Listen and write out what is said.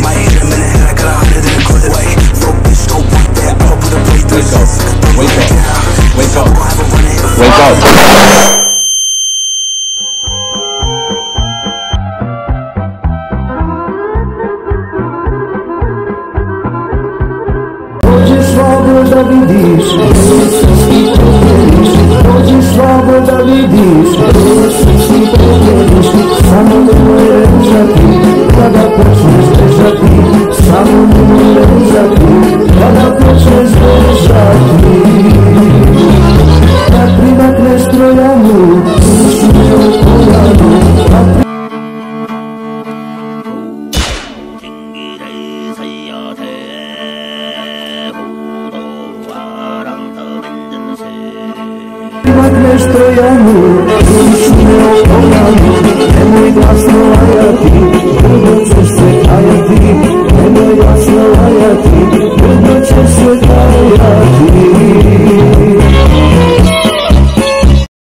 Might hit him in the head, I got 100 in a clip. Wait, little bitch, don't want that. I'ma put a plate through his ass. Wake up. Wake up. Wake up. Swoboda widzisz, chodzi swoboda widzisz, samo numer rzeki, kada poczniesz do rzeki, samo numer rzeki, kada poczniesz do rzeki. Na prima krestrojanu, usłyszał kolanu, Stojanu, uśmiał kolanu, nie mój glasno, a ja ty, wydoczę się, a ja ty, nie mój glasno, a ja ty, wydoczę się, a ja ty.